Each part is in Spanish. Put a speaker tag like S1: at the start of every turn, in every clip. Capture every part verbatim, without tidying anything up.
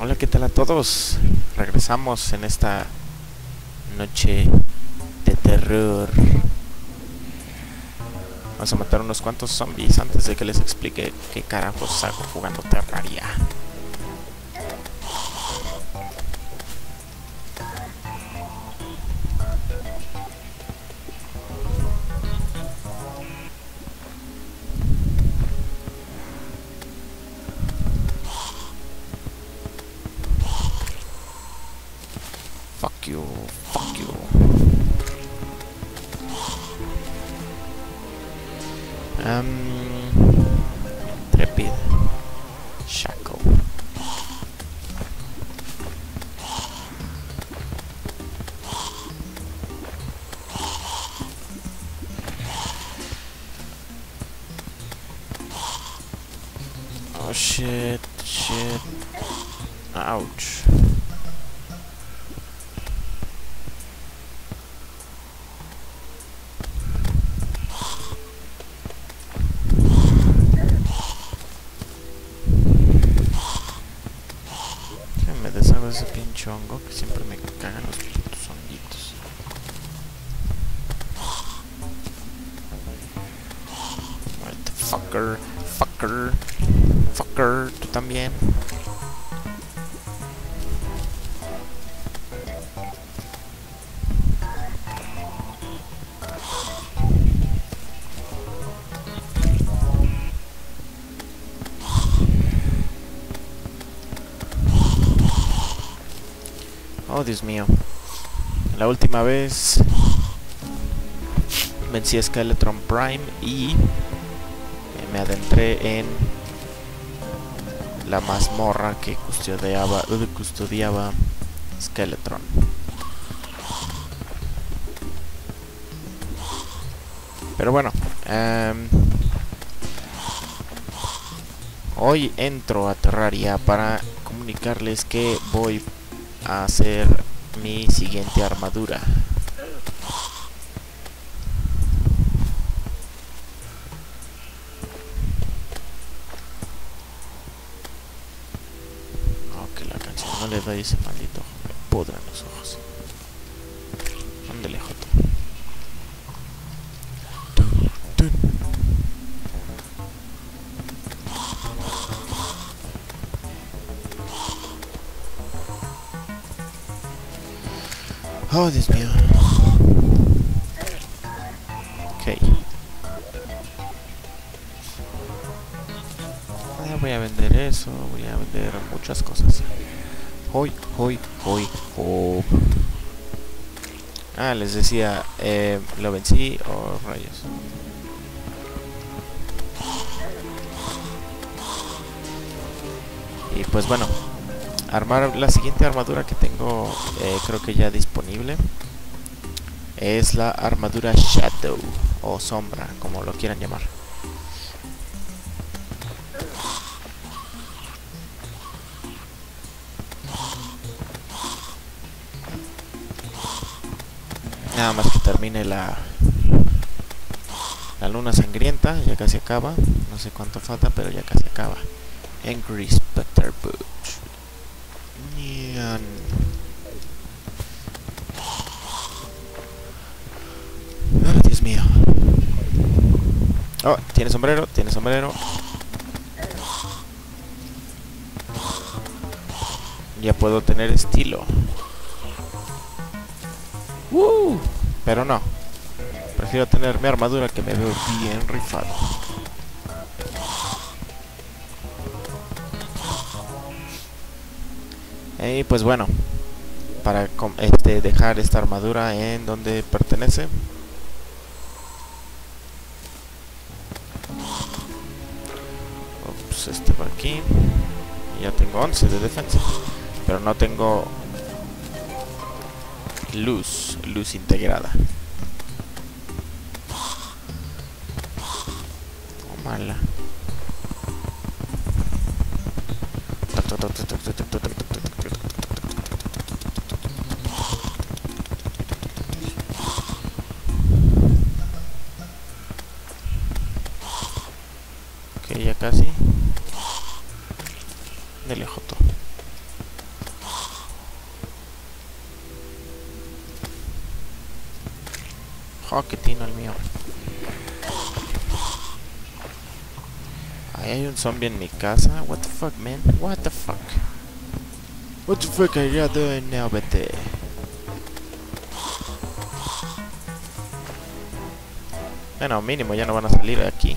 S1: Hola, ¿qué tal a todos? Regresamos en esta noche de terror. Vamos a matar unos cuantos zombies antes de que les explique qué carajos hago jugando Terraria. Fuck you, fuck you. Um, Trepid. Shackle. Oh shit, shit. Ouch. Me deshago de ese pinche hongo que siempre me cagan los putos honguitos. What the fucker, fucker, fucker, tú también. Oh, Dios mío. La última vez vencí a Skeletron Prime y me adentré en la mazmorra que custodiaba, custodiaba Skeletron. Pero bueno, um, hoy entro a Terraria para comunicarles que voy a hacer mi siguiente armadura. Ok, la canción no le doy ese maldito, me pudran los ojos. Ándale, joto. Oh, Dios mío. Ok. Ah, voy a vender eso, voy a vender muchas cosas. Hoy, hoy, hoy, hoy. Ah, les decía, eh, lo vencí, oh rayos. Y pues bueno, armar la siguiente armadura que tengo, eh, creo que ya disponible, es la armadura Shadow o Sombra, como lo quieran llamar. Nada más que termine la la luna sangrienta, ya casi acaba, no sé cuánto falta, pero ya casi acaba. Angry Spectre Butch. Oh, Dios mío. Oh, tiene sombrero, tiene sombrero. Ya puedo tener estilo. Uh, pero no. Prefiero tener mi armadura, que me veo bien rifado. Y pues bueno, para este, dejar esta armadura en donde pertenece, ups, este por aquí. Ya tengo once de defensa, pero no tengo luz, luz integrada. Oh, mala. Ok, ya casi. Dele, joto. Oh, que tino el mío. Ahí hay un zombie en mi casa. What the fuck, man? What the fuck? What the fuck are you doing now, vete? Bueno, mínimo ya no van a salir de aquí.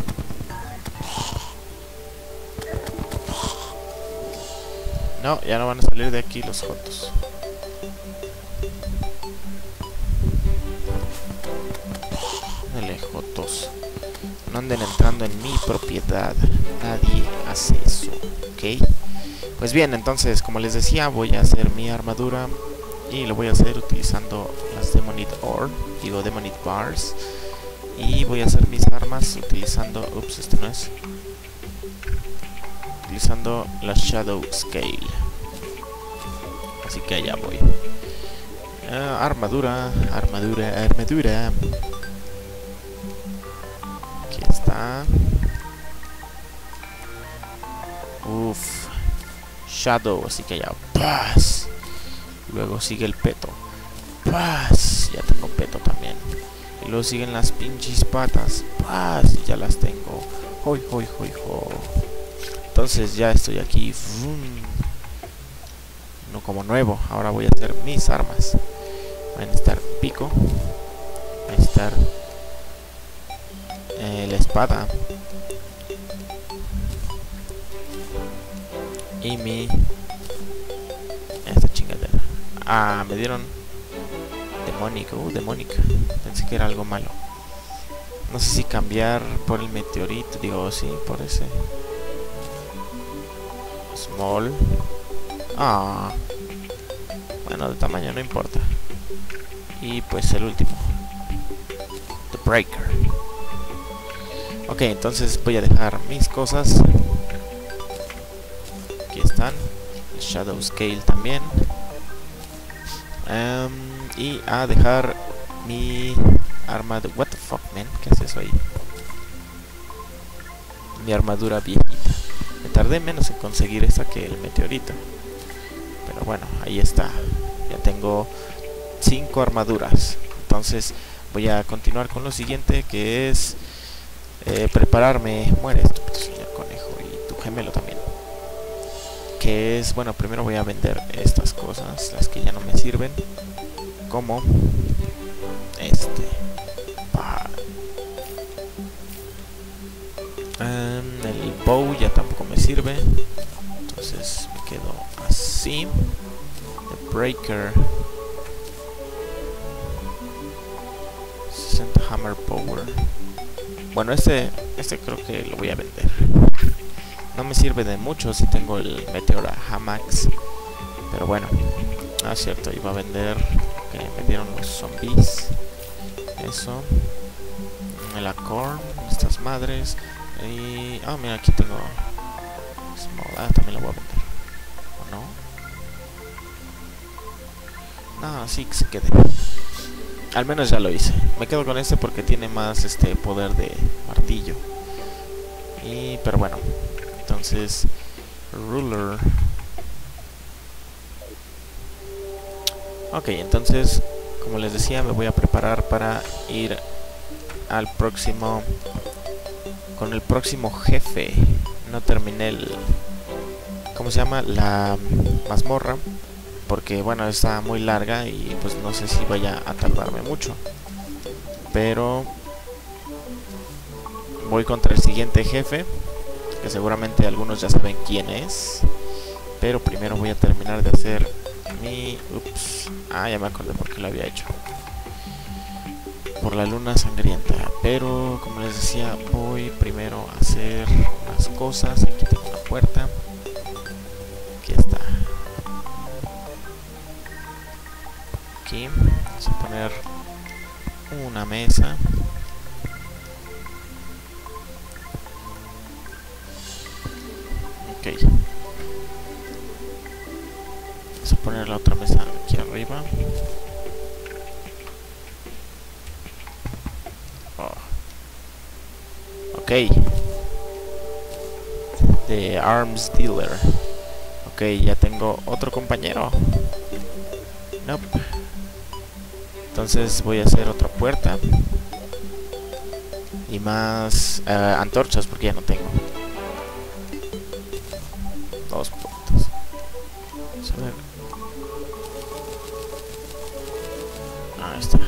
S1: No, ya no van a salir de aquí los jotos. Dale, jotos. No anden entrando en mi propiedad. Nadie hace eso, ¿ok? Pues bien, entonces, como les decía, voy a hacer mi armadura. Y lo voy a hacer utilizando las Demonite Ore. Digo, Demonite Bars. Y voy a hacer mis armas utilizando... Ups, este no es. Utilizando la Shadow Scale. Así que allá voy. Uh, armadura, armadura, armadura. Aquí está. Uff. Shadow, así que allá. Paz. Luego sigue el peto. Paz. Ya tengo peto también. Y luego siguen las pinches patas. Paz. Ya las tengo. Hoy, hoy, hoy, hoy. Entonces ya estoy aquí. No como nuevo. Ahora voy a hacer mis armas. Va a necesitar pico. Va a necesitar eh, la espada. Y mi... esta chingadera. Ah, me dieron... demónico. Uh, demónica. Pensé que era algo malo. No sé si cambiar por el meteorito. Digo, sí, por ese... Small. Ah. Bueno, de tamaño no importa. Y pues el último. The Breaker. Ok, entonces voy a dejar mis cosas. Aquí están. El Shadow Scale también. Um, y a dejar mi arma de... What the fuck, man? ¿Qué es eso ahí? Mi armadura viejita. Me tardé menos en conseguir esa que el meteorito. Pero bueno, ahí está. Ya tengo cinco armaduras. Entonces voy a continuar con lo siguiente, que es eh, prepararme. Muere, estúpido señor conejo, y tu gemelo también. Que es, bueno, primero voy a vender estas cosas, las que ya no me sirven. Como este. Um, el bow ya tampoco me sirve. Entonces me quedo así. The Breaker. sesenta Hammer Power. Bueno, este, este creo que lo voy a vender. No me sirve de mucho si tengo el Meteora Hamax. Pero bueno. Ah, cierto, iba a vender. Que me dieron los zombies. Eso. El Acorn. Estas madres. Y... ah, mira, aquí tengo... Small. Ah, también lo voy a vender. ¿O no? No, sí que se quede. Al menos ya lo hice. Me quedo con este porque tiene más este poder de martillo. Y... pero bueno. Entonces... Ruler. Ok, entonces... como les decía, me voy a preparar para ir al próximo... con el próximo jefe. No terminé el... ¿cómo se llama? La mazmorra. Porque bueno, está muy larga y pues no sé si vaya a tardarme mucho. Pero... voy contra el siguiente jefe. Que seguramente algunos ya saben quién es. Pero primero voy a terminar de hacer mi... ups. Ah, ya me acordé por qué lo había hecho. Por la luna sangrienta. Pero como les decía, voy primero a hacer unas cosas. Aquí tengo una puerta. Aquí está. Aquí vamos a poner una mesa. Ok. Vamos a poner la otra mesa aquí arriba. Ok. The Arms Dealer. Ok, ya tengo otro compañero. Nope. Entonces voy a hacer otra puerta. Y más uh, antorchas porque ya no tengo. Dos puertas. Vamos a ver. Ahí está.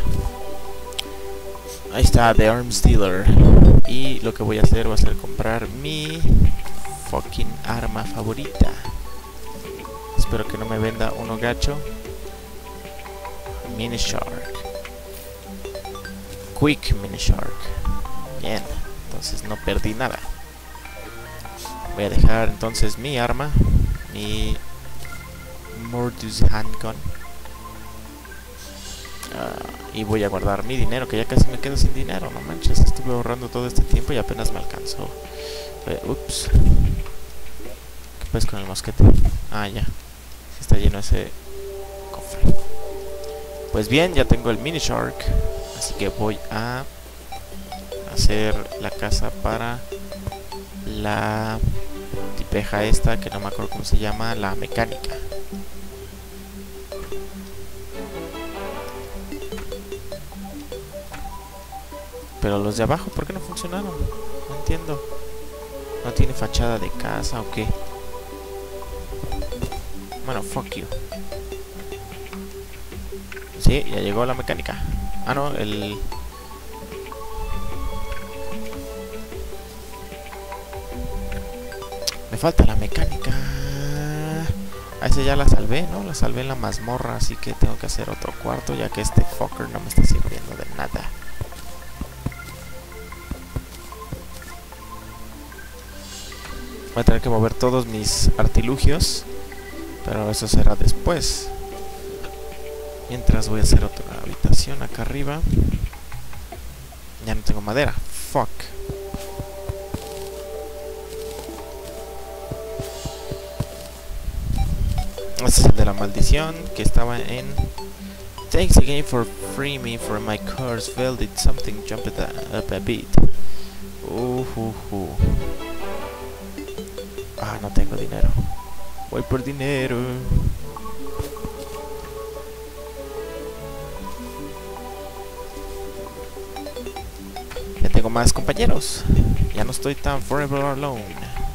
S1: Ahí está, The Arms Dealer. Y lo que voy a hacer va a ser comprar mi fucking arma favorita. Espero que no me venda uno gacho. Mini Shark. Quick Mini Shark. Bien, entonces no perdí nada. Voy a dejar entonces mi arma, mi Mortis Handgun. Uh, y voy a guardar mi dinero, que ya casi me quedo sin dinero. No manches, estuve ahorrando todo este tiempo y apenas me alcanzó. Eh, ups. ¿Qué pues con el mosquete? Ah, ya. Está lleno ese cofre. Pues bien, ya tengo el Mini Shark. Así que voy a hacer la casa para la tipeja esta, que no me acuerdo cómo se llama, la mecánica. Pero los de abajo, ¿por qué no funcionaron? No entiendo. ¿No tiene fachada de casa o qué? Bueno, fuck you. Sí, ya llegó la mecánica. Ah, no, el... Me falta la mecánica. A ese ya la salvé, ¿no? La salvé en la mazmorra, así que tengo que hacer otro cuarto, ya que este fucker no me está sirviendo de nada. Voy a tener que mover todos mis artilugios, pero eso será después. Mientras voy a hacer otra habitación acá arriba. Ya no tengo madera. Fuck. Este es el de la maldición, que estaba en... Thanks again for freeing me from my curse. Well, did something jump it up a bit. Uh, uh, uh. Ah, no tengo dinero. Voy por dinero. Ya tengo más compañeros. Ya no estoy tan forever alone.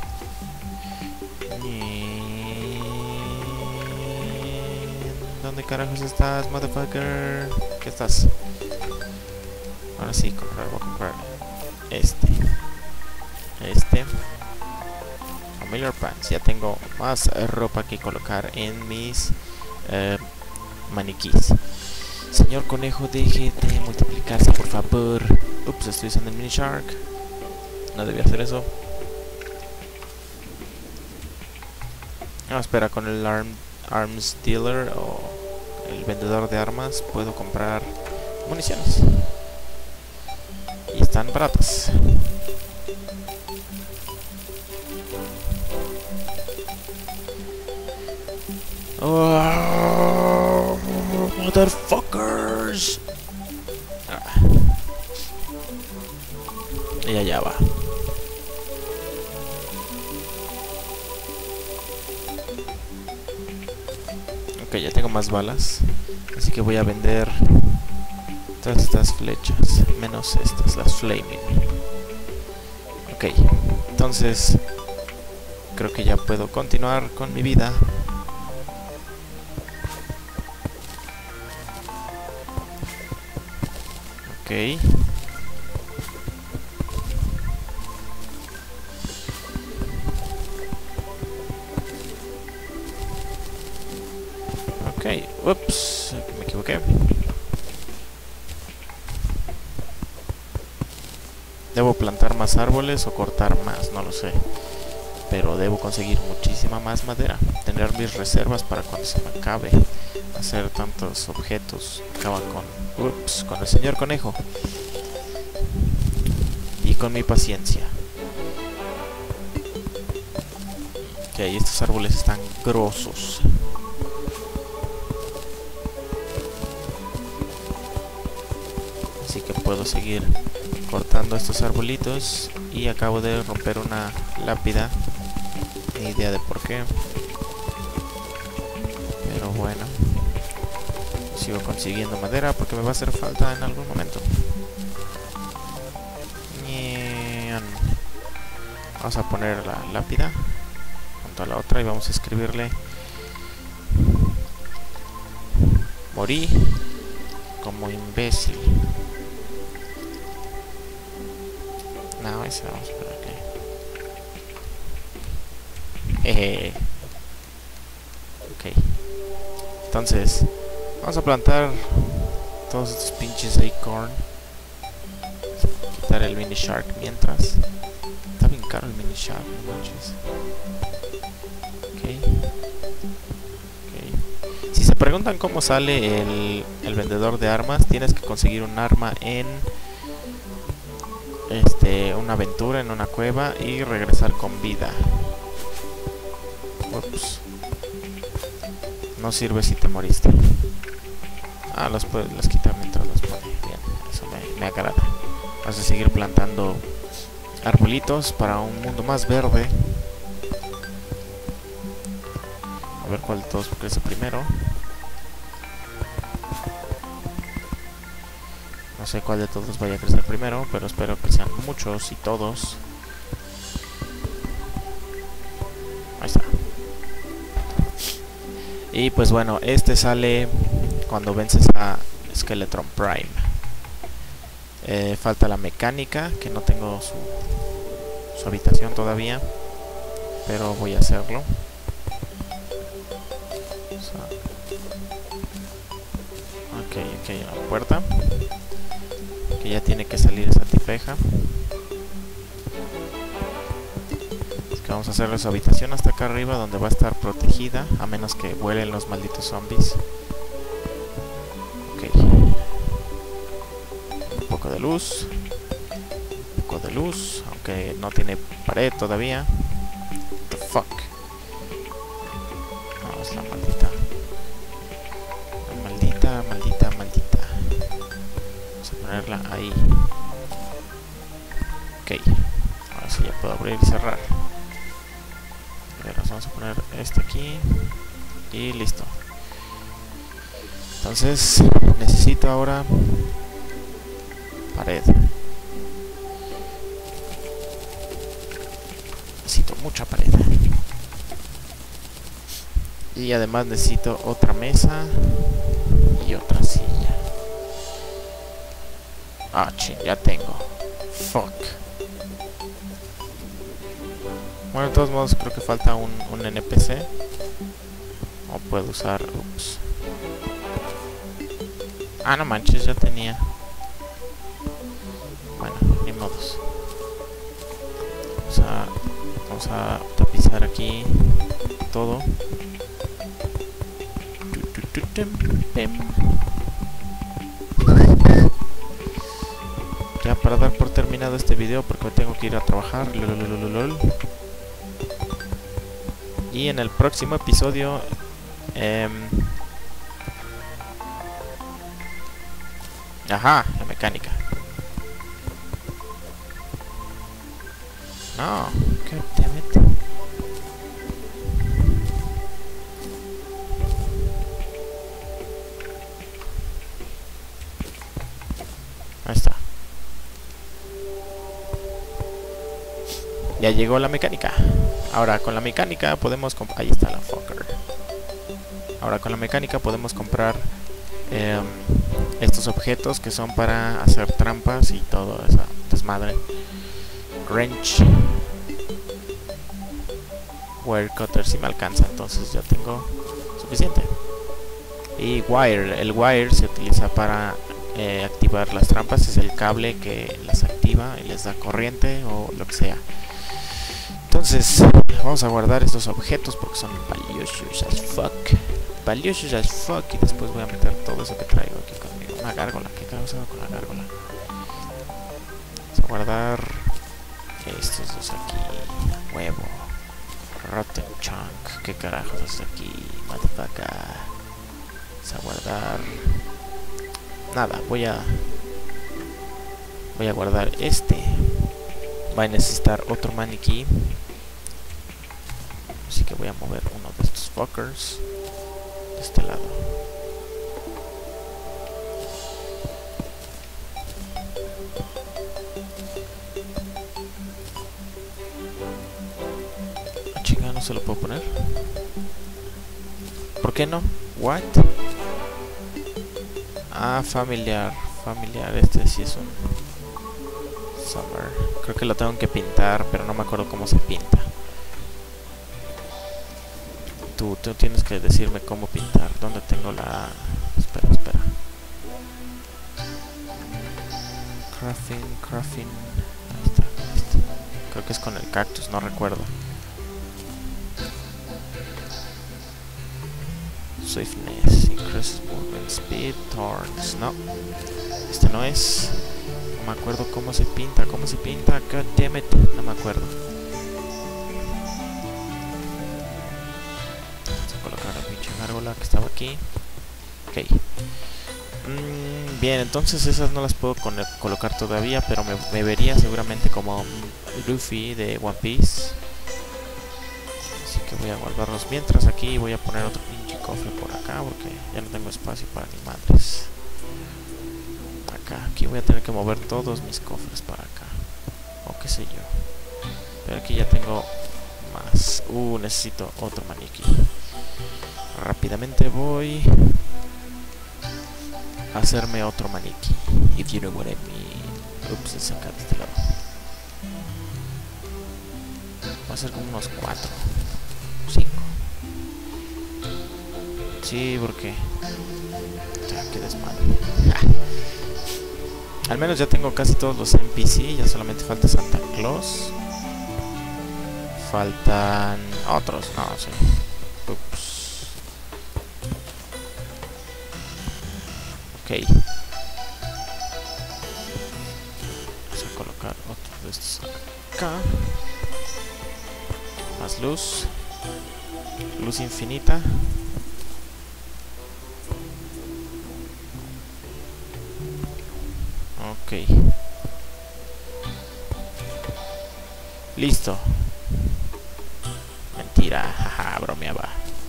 S1: ¿Dónde carajos estás, motherfucker? ¿Qué estás? Ahora sí, comprar, voy a comprar este. Este. Familiar Pants. Ya tengo más ropa que colocar en mis eh, maniquís. Señor conejo, deje de multiplicarse, por favor. Ups, estoy usando el Mini Shark. No debía hacer eso. No, espera, con el arm, Arms Dealer o el vendedor de armas puedo comprar municiones. Y están baratas. Oh, motherfuckers. Ah. Y allá va. Ok, ya tengo más balas. Así que voy a vender todas estas flechas. Menos estas, las flaming. Ok, entonces creo que ya puedo continuar con mi vida. Ok. Ok, ups, me equivoqué. Debo plantar más árboles o cortar más, no lo sé. Pero debo conseguir muchísima más madera. Tener mis reservas para cuando se me acabe. Hacer tantos objetos. Acaba con... Ups, con el señor conejo. Y con mi paciencia. Ok, estos árboles están grosos. Así que puedo seguir cortando estos arbolitos. Y acabo de romper una lápida. Ni idea de por qué. Pero bueno. sigo consiguiendo madera porque me va a hacer falta en algún momento. Vamos a poner la lápida junto a la otra y vamos a escribirle: morí como imbécil. No, ese vamos a poner aquí. Jeje. Ok. Entonces, vamos a plantar todos estos pinches acorn. Quitar el mini shark mientras. Está bien caro el mini shark, no manches. Ok. Ok. Si se preguntan cómo sale el, el vendedor de armas, tienes que conseguir un arma en este una aventura en una cueva y regresar con vida. Ups. No sirve si te moriste. Ah, los puedes las quitar mientras los pone. Bien, eso me, me agrada. Vas a seguir plantando arbolitos para un mundo más verde. A ver cuál de todos crece primero. No sé cuál de todos vaya a crecer primero, pero espero que sean muchos y todos. Ahí está. Y pues bueno, este sale cuando vences a Skeletron Prime. Eh, falta la mecánica, que no tengo su, su habitación todavía, pero voy a hacerlo. O sea, ok, ok, la puerta. Que ya tiene que salir esa tipeja. Así que vamos a hacerle su habitación hasta acá arriba, donde va a estar protegida, a menos que vuelen los malditos zombies. Ok. Un poco de luz. Un poco de luz, aunque no tiene pared todavía. What the fuck. No, es la maldita. La maldita, maldita, maldita. Vamos a ponerla ahí. Ok. Ahora sí ya puedo abrir y cerrar. A ver, vamos a poner este aquí. Y listo. Entonces, necesito ahora pared. Necesito mucha pared. Y además necesito otra mesa y otra silla. Ah, ching, ya tengo. Fuck. Bueno, de todos modos creo que falta un, un N P C. O puedo usar... Ups. Ah, no manches, ya tenía. Bueno, ni modos. Vamos a, vamos a tapizar aquí todo. Ya para dar por terminado este video, porque tengo que ir a trabajar. Lololololol. Y en el próximo episodio eh, ajá, la mecánica. No, god damn it. Ahí está. Ya llegó la mecánica. Ahora con la mecánica podemos comprar... Ahí está la fucker. Ahora con la mecánica podemos comprar eh, estos objetos que son para hacer trampas y todo esa desmadre. Wrench, wire cutter si me alcanza, entonces ya tengo suficiente. Y wire, el wire se utiliza para eh, activar las trampas, es el cable que las activa y les da corriente o lo que sea. Entonces vamos a guardar estos objetos porque son valiosos as fuck. Valiosos as fuck. Y después voy a meter todo eso que traigo aquí conmigo. Una gárgola, ¿qué carajo hago con la gárgola? Vamos a guardar estos dos aquí. Huevo. Rotten chunk. ¿Qué carajos es aquí? Motherfucker. Vamos a guardar... Nada, voy a... Voy a guardar este. Va a necesitar otro maniquí. Así que voy a mover uno de estos fuckers de este lado. Ah, chica, no se lo puedo poner. ¿Por qué no? What? Ah, familiar. Familiar, este sí es un Summer. Creo que lo tengo que pintar, pero no me acuerdo cómo se pinta. Tú, tú tienes que decirme cómo pintar. ¿Dónde tengo la...? Espera, espera. Crafting, crafting. Ahí está, ahí está. Creo que es con el cactus, no recuerdo. Swiftness, increases movement speed, thorns. No, este no es. No me acuerdo cómo se pinta, cómo se pinta. God damn it, no me acuerdo. Vamos a colocar la pinche gárgola que estaba aquí. Ok. Mm, bien, entonces esas no las puedo colocar todavía, pero me, me vería seguramente como Luffy de One Piece. Así que voy a guardarlos mientras aquí. Voy a poner otro pinche cofre por acá porque ya no tengo espacio para ni madres. Acá, aquí voy a tener que mover todos mis cofres para acá. O qué sé yo. Pero aquí ya tengo más. Uh, necesito otro maniquí. Rápidamente voy a hacerme otro maniquí. If you know what I mean. Ups, es acá de este lado. Va a ser como unos cuatro. cinco. Sí, porque ya, qué desmadre. Al menos ya tengo casi todos los N P C. Ya solamente falta Santa Claus. Faltan otros, no sé. Ups. Ok. Vamos a colocar otro de estos acá. Más luz. Luz infinita. Ok. Listo. Mentira, jaja, bromeaba.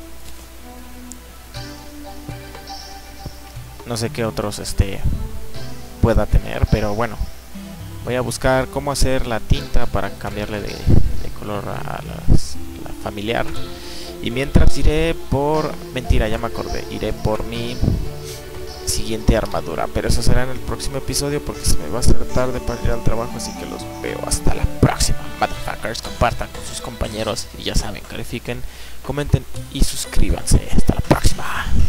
S1: No sé qué otros este pueda tener, pero bueno. Voy a buscar cómo hacer la tinta para cambiarle de, de color a las, la familiar. Y mientras iré por... Mentira, ya me acordé. Iré por mi siguiente armadura. Pero eso será en el próximo episodio porque se me va a hacer tarde para ir al trabajo. Así que los veo hasta la próxima. Motherfuckers, compartan con sus compañeros. Y ya saben, califiquen, comenten y suscríbanse. Hasta la próxima.